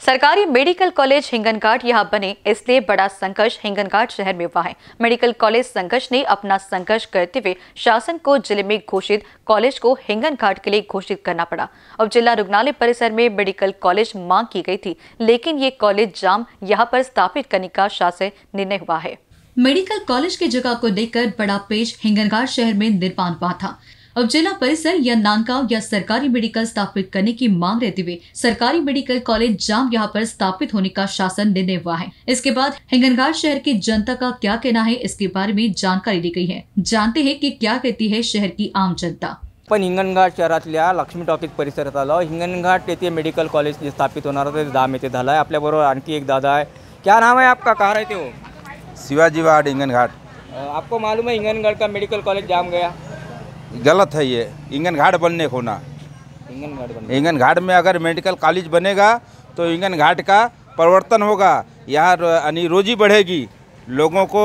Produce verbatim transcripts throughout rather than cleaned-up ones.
सरकारी medical college Hinganghat यहाँ बने, इसलिए बड़ा संघर्ष हिंगनघाट शहर में हुआ है। मेडिकल कॉलेज संघर्ष ने अपना संघर्ष करते हुए शासन को जिले में घोषित कॉलेज को हिंगनघाट के लिए घोषित करना पड़ा। अब जिला रुग्णालय परिसर में मेडिकल कॉलेज मांग की गई थी, लेकिन ये कॉलेज जाम यहाँ पर स्थापित करने का शासन निर्णय हुआ है। मेडिकल कॉलेज की जगह को लेकर बड़ा पेश हिंगनघाट शहर में निर्माण हुआ था। अब जिला परिसर या नांदगांव या सरकारी मेडिकल स्थापित करने की मांग रहते हुए सरकारी मेडिकल कॉलेज जाम यहाँ पर स्थापित होने का शासन निर्णय हुआ है। इसके बाद हिंगनघाट शहर की जनता का क्या कहना है, इसके बारे में जानकारी दी गई है। जानते हैं कि क्या कहती है शहर की आम जनता। पण हिंगनघाट शहरातल्या लक्ष्मी टॉकीज परिसरात आलो। हिंगनघाट येथे मेडिकल कॉलेज जे स्थापित होणार होते दाम येथे झाला आहे। आपल्या बरोबर आणखी एक दादा है। क्या नाम है आपका, कहाँ रहते हो? शिवाजी वार्ड हिंगनघाट। आपको मालूम है हिंगनघाट का मेडिकल कॉलेज जाम गया? गलत है ये, हिंगनघाट बनने को ना। हिंगनघाट बनने हिंगनघाट में अगर मेडिकल कॉलेज बनेगा तो हिंगनघाट का परिवर्तन होगा, यहाँ यानी रोजी बढ़ेगी, लोगों को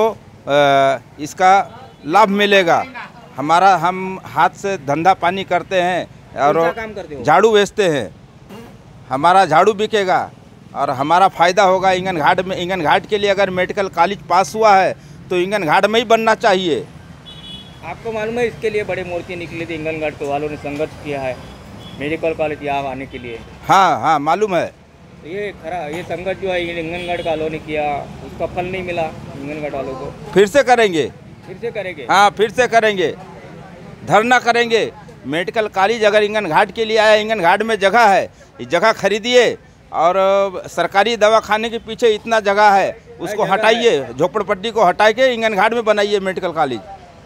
इसका लाभ मिलेगा। हमारा हम हाथ से धंधा पानी करते हैं और झाड़ू बेचते हैं, हमारा झाड़ू बिकेगा और हमारा फ़ायदा होगा। हिंगनघाट में हिंगनघाट के लिए अगर मेडिकल कॉलेज पास हुआ है तो हिंगनघाट में ही बनना चाहिए। आपको मालूम है इसके लिए बड़े मोर्चे निकले थे, हिंगनघाट के वालों ने संघर्ष किया है मेडिकल कॉलेज यहाँ आने के लिए। हाँ हाँ मालूम है। ये खरा ये संघर्ष जो है हिंगनघाट वालों ने किया, उसका फल नहीं मिला हिंगनघाट वालों को। फिर से करेंगे, फिर से करेंगे। हाँ फिर से करेंगे, धरना करेंगे। मेडिकल कॉलेज अगर हिंगनघाट के लिए आया, हिंगनघाट में जगह है, इस जगह खरीदिए और सरकारी दवाखाने के पीछे इतना जगह है उसको हटाइए, झोपड़पट्टी को हटा के हिंगनघाट में बनाइए मेडिकल कॉलेज।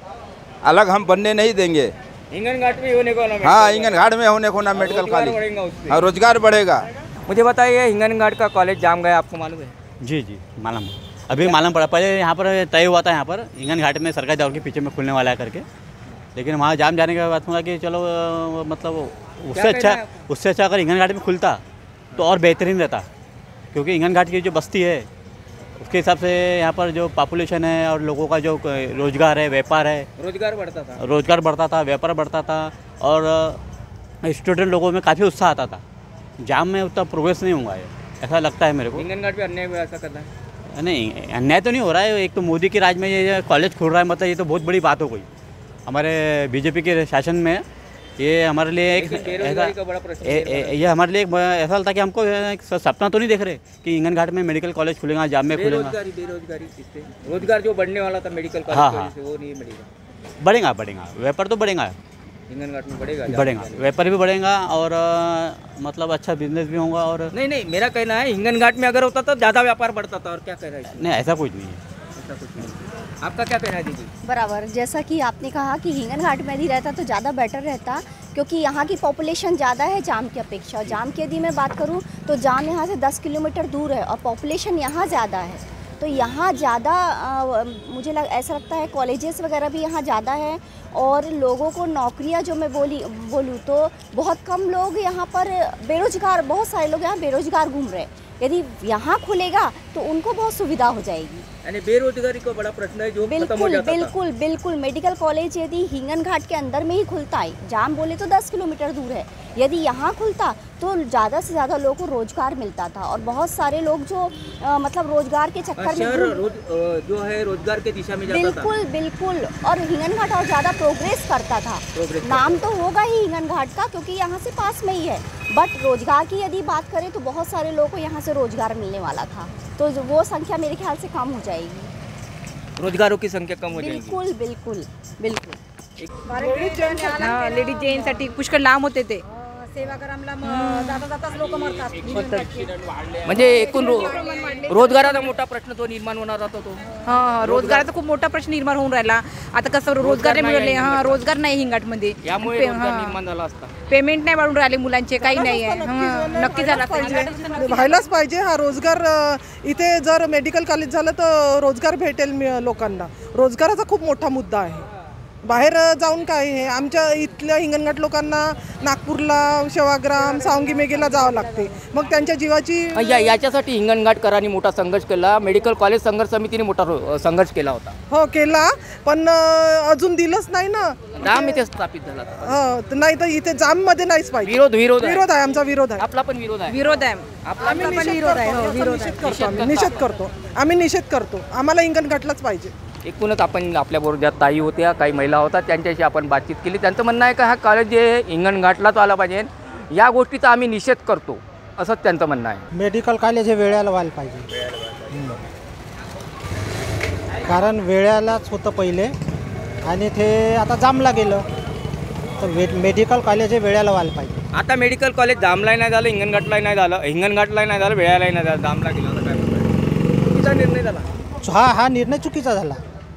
अलग हम बनने नहीं देंगे। हिंगनघाट में होने को ना, हाँ हिंगनघाट में होने को ना मेडिकल कॉलेज, हाँ रोजगार बढ़ेगा। मुझे बताइए हिंगनघाट का कॉलेज जाम गया, आपको मालूम है? जी जी मालूम, अभी मालूम पड़ा। पहले यहाँ पर तय हुआ था यहाँ पर हिंगनघाट में सरकारी दवा के पीछे में खुलने वाला है करके, लेकिन वहाँ जाम जाने के बाद हुआ कि चलो मतलब उससे अच्छा उससे अच्छा अगर हिंगनघाट में खुलता तो और बेहतरीन रहता, क्योंकि हिंगनघाट की जो बस्ती है उसके हिसाब से यहाँ पर जो पॉपुलेशन है और लोगों का जो रोजगार है, व्यापार है, रोजगार बढ़ता था रोजगार बढ़ता था व्यापार बढ़ता था और स्टूडेंट लोगों में काफ़ी उत्साह आता था। जाम में उतना प्रोग्रेस नहीं हुआ है, ऐसा लगता है मेरे को। हिंगनघाट पे अन्याय हुआ ऐसा करना है? नहीं, अन्याय तो नहीं हो रहा है। एक तो मोदी के राज में ये कॉलेज खुल रहा है, मतलब ये तो बहुत बड़ी बात हो गई। हमारे बीजेपी के शासन में ये हमारे लिए एक बेरोजगारी का बड़ा प्रश्न है। ये हमारे लिए एक ऐसा लगता है कि हमको एक सपना तो नहीं देख रहे कि हिंगनघाट में मेडिकल कॉलेज खुलेगा, जाम में खुलेगा। बेरोजगारी बेरोजगारी इससे रोजगार जो बढ़ने वाला था मेडिकल कॉलेज हाँ, की हाँ। वजह से वो नहीं बढ़ेगा। बढ़ेगा बढ़ेगा व्यापार तो बढ़ेगा, हिंगनघाट में बढ़ेगा बढ़ेगा व्यापार भी बढ़ेगा और मतलब अच्छा बिजनेस भी होगा। और नहीं नहीं मेरा कहना है हिंगनघाट में अगर होता तो ज़्यादा व्यापार बढ़ता था। और क्या कह रहा है? नहीं, ऐसा कुछ नहीं है। ऐसा कुछ नहीं। आपका क्या कहना है दीदी? बराबर, जैसा कि आपने कहा कि हिंगनघाट में ही रहता तो ज़्यादा बेटर रहता, क्योंकि यहाँ की पॉपुलेशन ज़्यादा है जाम की अपेक्षा। जाम की यदि मैं बात करूँ तो जाम यहाँ से दस किलोमीटर दूर है और पॉपुलेशन यहाँ ज़्यादा है, तो यहाँ ज़्यादा मुझे लग ऐसा लगता है कॉलेजेस वगैरह भी यहाँ ज़्यादा है और लोगों को नौकरियाँ जो मैं बोली बोलूँ तो बहुत कम लोग यहाँ पर बेरोजगार, बहुत सारे लोग यहाँ बेरोजगार घूम रहे हैं। यदि यहाँ खुलेगा तो उनको बहुत सुविधा हो जाएगी। यानी बेरोजगारी को बड़ा प्रश्न है जो खत्म हो जाता था। बिल्कुल बिल्कुल मेडिकल कॉलेज यदि हिंगनघाट के अंदर में ही खुलता है, जाम बोले तो दस किलोमीटर दूर है, यदि यहाँ खुलता तो ज़्यादा से ज़्यादा लोगों को रोजगार मिलता था और बहुत सारे लोग जो आ, मतलब रोजगार के चक्कर में रोज, जो है रोजगार के दिशा में जाता बिल्कुल था। बिल्कुल और हिंगनघाट और ज़्यादा प्रोग्रेस करता था। नाम तो होगा ही हिंगनघाट का क्योंकि यहाँ से पास में ही है, बट रोजगार की यदि बात करें तो बहुत सारे लोगों को यहाँ से रोजगार मिलने वाला था, तो वो संख्या मेरे ख्याल से कम हो जाएगी। रोजगारों की संख्या कम हो जाएगी। बिल्कुल बिल्कुल बिल्कुल। हाँ, लेडीज जेंट्ससाठी पुष्कळ लांब होते ते सेवा करायला जाता जाताच लोक मरतात। म्हणजे एकूण रो, रोजगाराचा मोठा प्रश्न तो निर्माण होणार होता तो। हां, रोजगाराचा खूप मोठा प्रश्न निर्माण होऊन राहिला। आता कसं रोजगार नाही मिळाले, हां रोजगार नाही हिंगणघाटमध्ये, यामुळे रोजगार निर्माण झाला असता। पेमेंट नाही वाढून राहिले मुलांचे, काही नाही आहे। हां, नक्की झाला पाहिजे, व्हायलाच पाहिजे हा रोजगार। इथे जर मेडिकल कॉलेज झालं तर रोजगार भेटेल लोकांना, रोजगाराचा खूप मोठा मुद्दा आहे। बाहेर जाऊन काय हे आमच्या इथल्या हिंगणघाट लोकांना नागपूरला, सेवाग्राम, सावंगी मेघेला जावं लागते. मग त्यांच्या जीवाची या याच्यासाठी हिंगणघाटकरांनी मोठा संघर्ष केला. मेडिकल कॉलेज संघर्ष समितीने मोठा रो- संघर्ष केला होता. हो केला, पण अ, अजून दिलंच नाही ना. जाम इथे स्थापित झाला होता. हो, तर नाही तर इथे जाममध्ये नाहीच पाहिजे. विरोध विरोध आहे. विरोध आहे, आमचा विरोध आहे. आपला पण विरोध आहे. विरोध आहे. आपला आम्ही पण निषेध विरोध आहे, करतो. हो, याचा विरोध निषेध आहे. करतो आम्ही. निषेध करतो आम्ही निषेध करतो. आम्हाला हिंगणघाटलाच पाहिजे. एकूणच आपण आपल्याबरोबर ज्या ताई होत्या, काही महिला होत्या, त्यांच्याशी आपण बातचीत केली. त्यांचं म्हणणं आहे का हा कॉलेज जे हिंगणघाटलाच आला पाहिजे, या गोष्टीचा आम्ही निषेध करतो, असंच त्यांचं म्हणणं आहे. मेडिकल कॉलेज हे वेळेला व्हायला पाहिजे. हम्म. कारण वेळेलाच होतं पहिले आणि ते आता जामला गेलं, तर वे मेडिकल कॉलेज हे वेळेला व्हायला पाहिजे. आता मेडिकल कॉलेज जामलाही नाही झालं, हिंगणघाटलाही नाही झालं, हिंगणघाटलाही नाही झालं, वेळालाही नाही झालं, जामला गेलं. होतं काय म्हणताय? चुकीचा निर्णय झाला. हा हा निर्णय चुकीचा झाला.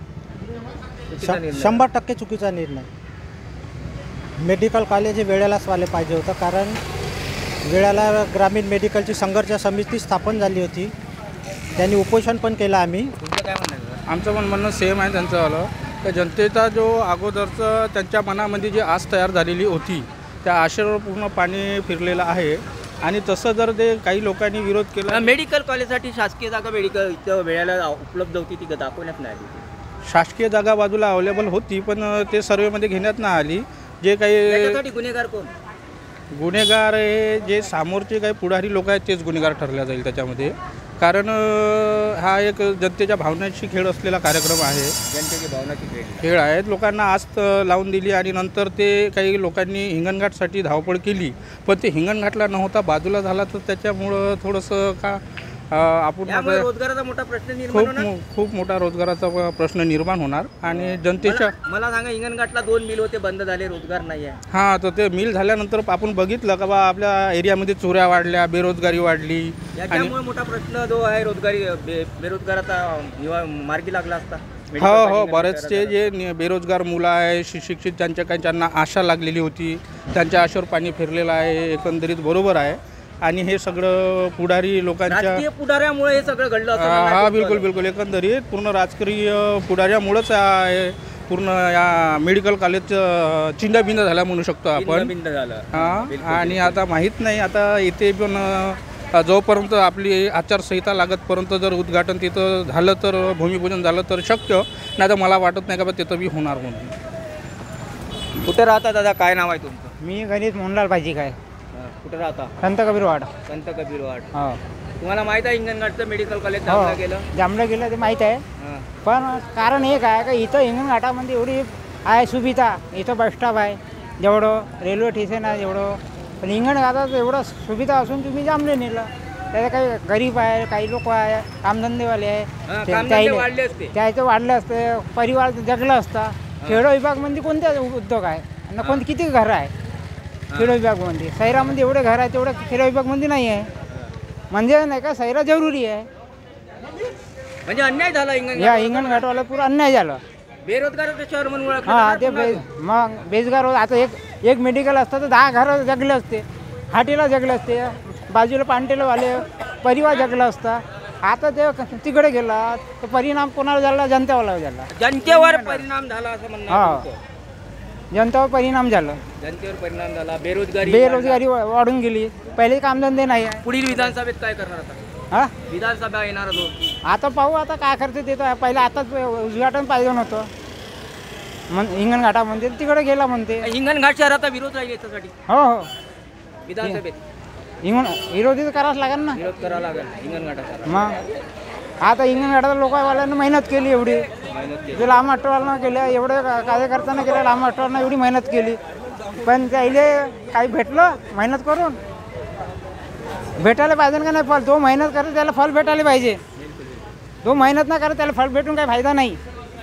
चुकीचा निर्णय. शंभर टक्के चुकीचा निर्णय. मेडिकल कॉलेज हे वेळेलाच व्हायला पाहिजे होतं. कारण वेळेला ग्रामीण मेडिकलची संघर्ष समिती स्थापन झाली होती, त्यांनी उपोषण पण केलं आम्ही. तुमचं काय म्हणणं आहे? आमचं पण म्हणणं सेम आहे त्यांचं आलं तर जनतेचा जो अगोदरचं त्यांच्या मनामध्ये जी आस तयार झालेली होती, त्या आशेवर पूर्ण पाणी फिरलेलं आहे. आणि तसं जर ते काही लोकांनी विरोध केला, मेडिकल कॉलेजसाठी शासकीय जागा मेडिकल इथं वेळेला उपलब्ध होती, ती दाखवण्यात नाही आली. शासकीय जागा बाजूला अवेलेबल होती, पण ते सर्वेमध्ये घेण्यात नाही आली. जे काही त्याच्यासाठी गुन्हेगार कोण? गुन्हेगार हे जे समोरचे काही पुढारी लोक आहेत तेच गुन्हेगार ठरल्या जाईल त्याच्यामध्ये. कारण अ, हा एक जनतेच्या भावनांशी खेळ असलेला कार्यक्रम आहे. जनतेची भावनाची खेळ. खेळ आहेत. लोकांना आस्त लावून दिली आणि नंतर ते काही लोकांनी हिंगणघाटसाठी धावपळ केली, पण ते हिंगणघाटला नव्हता, बाजूला झाला. तर त्याच्यामुळं थोडंसं का अ, आपण त्यामुळे आता रोजगाराचा मोठा प्रश्न निर्माण खूप होणार. मो- खूप मोठा रोजगाराचा प्रश्न निर्माण होणार आणि जनतेच्या मला- मला सांगा, हिंगणघाटला दोन मिल होते, बंद झाले, रोजगार नाही आहे. हां, तर ते मिल झाल्यानंतर आपण बघितलं का बा आपल्या एरियामध्ये चोऱ्या वाढल्या, बेरोजगारी वाढली. आणि याच्यामुळे मोठा प्रश्न जो आहे रोजगारी बे- बेरोजगाराचा निवा मार्गी लागला असता. हो हो बरेचसे जे नि- बेरोजगार मुलं आहे, शिक्षित ज्यांच्या काही ज्यांना आशा लागलेली होती, त्यांच्या आशेवर पाणी फिरलेलं आहे. एकंदरीत बरोबर आहे. आणि हे सगळं पुढारी लोकांच्या राजकीय पुढाऱ्यामुळे हे सगळं घडलं असं म्हणणं आहे हा तुमचं. बिलकुल बिलकुल एकंदरीत पूर्ण राजकीय पुढाऱ्यामुळंच आहे पूर्ण या मेडिकल कॉलेजचं चिंडाबिंद झाला म्हणू शकतो आपण. चिंताबिंद झालं. हां, बिलकुल, आणि बिलकुल. आता माहीत नाही, आता इथे पण अ, जोपर्यंत आपली आचारसंहिता लागतपर्यंत जर उद्घाटन तिथं झालं तर भूमिपूजन झालं तर शक्य, नाही तर मला वाटत नाही का बा तिथं बी होणार म्हणून. कुठे राहता दादा? काय नाव आहे तुमचं? मी गणित मोहनलाल पाहिजे काय हा, कुठे राहता? संत कबीरवाड. संत कबीरवाड. हो तुम्हाला माहित आहे हिंगणघाटचं मेडिकल कॉलेज जामला गेलं? जामला गेलं ते माहीत आहे. हा. पण कारण एक आहे का इथं हिंगणघाटामध्ये एवढी आहे सुविधा, इथं बस स्टॉप आहे जेवढं, रेल्वे स्टेशन आहे जेवढं, पण हिंगणघाटात एवढं सुविधा असून तुम्ही जामले नेलं. त्याचं काही गरीब आहे, काही लोक आहे, कामधंदेवाले हा, आहे, ते- कामधंदे त्याइले- वाढले असते. त्याचं वाढलं असतं, परिवार जगलं असतं. खेडो विभागमध्ये कोणते उद्योग आहे ना, कोणते किती घरं आहे खेडो विभागमध्ये? शहरामध्ये एवढे घर आहे तेवढं खेडो विभागमध्ये नाही आहे. म्हणजे नाही का शहरात जरुरी आहे. म्हणजे अन्याय झाला या हिंगणघाट. हिंगणघाटवाला पुरा अन्याय झाला. बेरोजगाराचं शहर म्हणून ओळखलं हां जाणार ते पुन्हा. बे मग बेजगार होत. आता एक एक मेडिकल असतं तर दहा घरं जगले असते, हाटीला जगले असते, बाजूला पांटेलवाले परिवार जगला असता. आता ते तिकडे गेला तर परिणाम कोणाला झाला? जनतेवाला झाला. जनतेवर परिणाम झाला असं म्हणणं आहे हा. तुमचं. जनतेवर परिणाम झाला, जनतेवर परिणाम झाला, बेरोजगारी बेरोजगारी वा- वाढून गेली. पहिले कामधंदे नाही आहे. पुढील विधानसभेत काय करणार आता? हां विधानसभा येणार तो. आता पाहू आता काय करते ते. तर पहिलं आताच उद्घाटन पाहिजे नव्हतं म्हण हिंगणघाटामध्ये, तिकडे गेला म्हणते. हिंगणघाट शहराचा विरोध राहील याच्यासाठी हो हो विधानसभेत हिंगण विरोधी तर करावंच लागेल ना. विरोध करावा लागेल हिंगणघाटाचा. मग आता हिंगणघाटात लोकांवाल्यांना मेहनत केली एवढी, जे लांब अटवाला केल्या, एवढे कार्यकर्त्यांना केल्या, लांब अटवाला एवढी मेहनत केली, पण त्याइले काही भेटलं मेहनत करून? भेटायला पाहिजे का नाही फल? तो मेहनत करत त्याला फल भेटायला पाहिजे. तो मेहनत नाही करत त्याला फल भेटून काही फायदा नाही.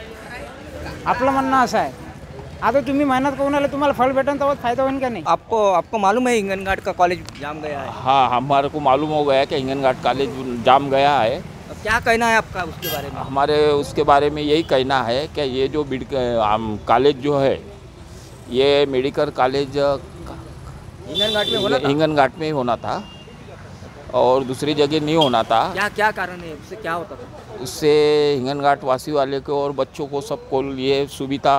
आपलं म्हणणं असं आहे. आता तुम्ही मेहनत करून आले, तुम्हाला फल भेटेल तेव्हाच फायदा होईल का नाही? आपको आपको मालूम है हिंगणघाट का कॉलेज जाम गया है? हाँ, हमारे को मालूम हो गया कि हिंगनघाट कॉलेज जाम गया है। अब क्या कहना है आपका उसके बारे में? हमारे उसके बारे में यही कहना है कि ये जो कॉलेज जो है ये मेडिकल कॉलेज हिंगणघाट में होना था? हिंगनघाट में ही होना था और दूसरी जगह नहीं होना था। क्या क्या कारण है? उससे क्या होता था? उससे हिंगनघाट वासी वाले को और बच्चों को सबको ये सुविधा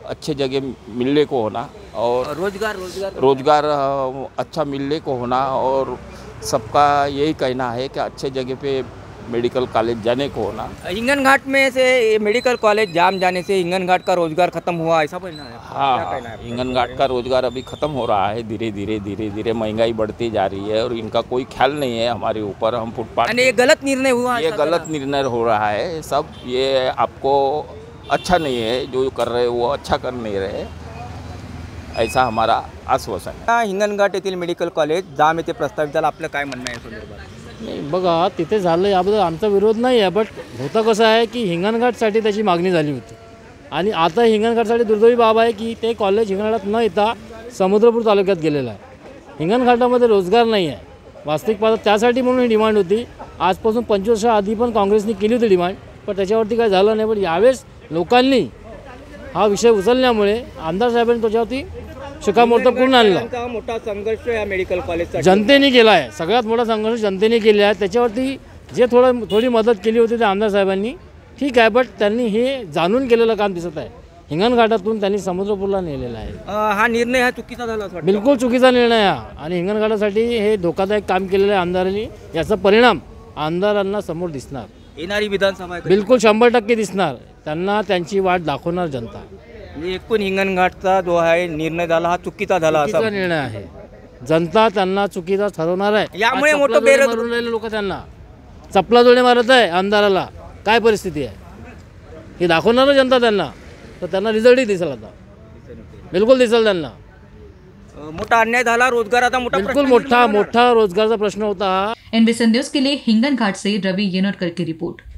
अच्छे जगह मिलने को होना और रोजगार रोजगार रोजगार अ, अच्छा मिलने को होना और सबका यही कहना है कि अच्छे जगह पे मेडिकल कॉलेज जाने को होना। हिंगन घाट में से ये मेडिकल कॉलेज जाम जाने से हिंगन घाट का रोजगार खत्म हुआ, ऐसा कहना है? हाँ क्या कहना है आपका? हिंगन घाट का रोजगार अभी ख़त्म हो रहा है धीरे धीरे धीरे धीरे, महंगाई बढ़ती जा रही है और इनका कोई ख्याल नहीं है हमारे ऊपर। हम फुटपाथ, यानी ये गलत निर्णय हुआ, ये ऐसा गलत लगा? निर्णय हो रहा है सब, ये आपको अच्छा नहीं है जो कर रहे वो अच्छा कर नहीं रहे, ऐसा हमारा आश्वासन है। हा, हिंगणघाट येथील मेडिकल कॉलेज जाम येथे प्रस्तावित झालं, आपलं काय म्हणणं आहे या संदर्भात? नाही बघा, तिथे झालं याबद्दल आमचा विरोध नाही आहे, बट होतं कसं आहे की हिंगणघाटसाठी त्याची मागणी झाली होती आणि आता हिंगणघाटसाठी दुर्दैवी बाब आहे की ते कॉलेज हिंगणघाटात न येता समुद्रपूर तालुक्यात गेलेलं आहे। हिंगणघाटामध्ये रोजगार नाही आहे वास्तविक पाहता, त्यासाठी म्हणून ही डिमांड होती। आजपासून पंचवीस वर्षाआधी पण काँग्रेसने केली होती डिमांड, पण त्याच्यावरती काय झालं नाही। पण यावेळेस लोकांनी हा विषय उचलल्यामुळे आमदार साहेबांनी त्याच्यावरती शिक्कामोर्तब करून आणला। मोठा संघर्ष या मेडिकल कॉलेजचा जनतेने केला आहे, सगळ्यात मोठा संघर्ष जनतेने केला आहे। त्याच्यावरती जे थोडं थोडी मदत केली होती त्या आमदार साहेबांनी, ठीक आहे, बट त्यांनी हे जाणून केलेलं काम दिसत आहे। हिंगणघाटातून त्यांनी समुद्रपूरला नेलेला आहे। हा निर्णय हा चुकीचा झाला असं वाटतं? बिलकुल चुकीचा निर्णय आहे आणि हिंगणघाटासाठी हे धोकादायक काम केलेलं आहे आमदारांनी। याचा परिणाम आमदारांना समोर दिसणार, येणारी विधानसभा आहे. बिलकुल शंभर टक्के दिसणार। त्यांना त्यांची वाट दाखवणार जनता। म्हणजे एकूण हिंगणघाटचा जो आहे निर्णय झाला हा चुकीचा झाला असा चुकीचा निर्णय आहे, जनता त्यांना चुकीचा ठरवणार आहे। यामुळे आज मोठं चपला जोडे बेरोजगार- मारून राहिले लोक, त्यांना चपला जोडे मारत आहे आमदाराला। काय परिस्थिती आहे हे दाखवणार ना जनता त्यांना, तर त्यांना रिझल्टही दिसेल आता, बिलकुल दिसेल त्यांना। अ, मोठा अन्याय झाला, रोजगाराचा मोठा बिलकुल प्रश्न मोठा निर्माण होणार. मोठा रोजगारचा प्रश्न होता हा। एनबीसी न्यूज के लिए हिंगन घाट से रवि येनोटकर की रिपोर्ट।